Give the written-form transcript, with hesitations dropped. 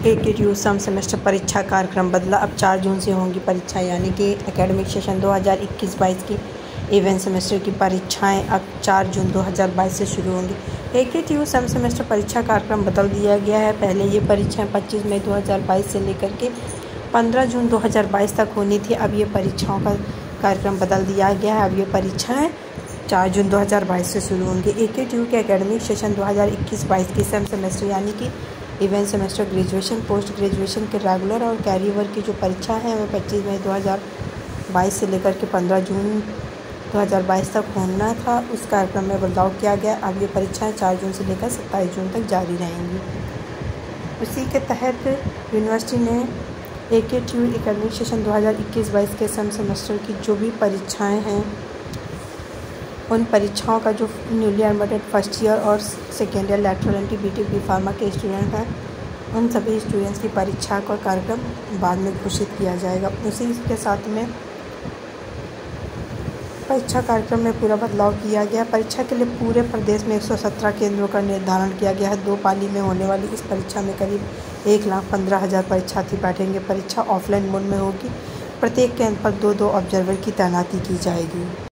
AKTU सम semester परीक्षा कार्यक्रम बदला। अब 4 जून से होंगी परीक्षा, यानी कि एकेडमिक सेशन 2021-22 की इवेंट सेमेस्टर की परीक्षाएं अब 4 जून 2022 से शुरू होंगी। AKTU सम सेमेस्टर परीक्षा कार्यक्रम बदल दिया गया है। पहले ये परीक्षाएं 25 मई 2022 से लेकर के 15 जून 2022 तक होनी थी। अब ये परीक्षाओं का कार्यक्रम बदल दिया गया है। अब ये परीक्षाएँ 4 जून 2022 से शुरू होंगी। AKTU के एकेडमिक सेशन 2021-22 की सम सेमेस्टर यानी कि even semester graduation, post graduation के रेगुलर और कैरी ओवर की जो परीक्षा है वह 25 मई 2022 से लेकर के 15 जून 2022 तक होना था। उस कार्यक्रम में बदलाव किया गया। अब ये परीक्षाएं 4 जून से लेकर 27 जून तक जारी रहेंगी। उसी के तहत यूनिवर्सिटी ने AKTU एकेडमिक सेशन 2021-22 के सम सेमेस्टर की जो भी परीक्षाएँ हैं उन परीक्षाओं का जो न्यूली एडमिटेड फर्स्ट ईयर और second year lateral entry BTech B.Pharma के स्टूडेंट हैं उन सभी स्टूडेंट्स की परीक्षा का कार्यक्रम बाद में घोषित किया जाएगा। उसी के साथ में परीक्षा कार्यक्रम में पूरा बदलाव किया गया। परीक्षा के लिए पूरे प्रदेश में 117 केंद्रों का निर्धारण किया गया है। 2 पाली में होने वाली इस परीक्षा में करीब 1,15,000 परीक्षार्थी बैठेंगे। परीक्षा ऑफलाइन मोड में होगी। प्रत्येक केंद्र पर 2-2 ऑब्जर्वर की तैनाती की जाएगी।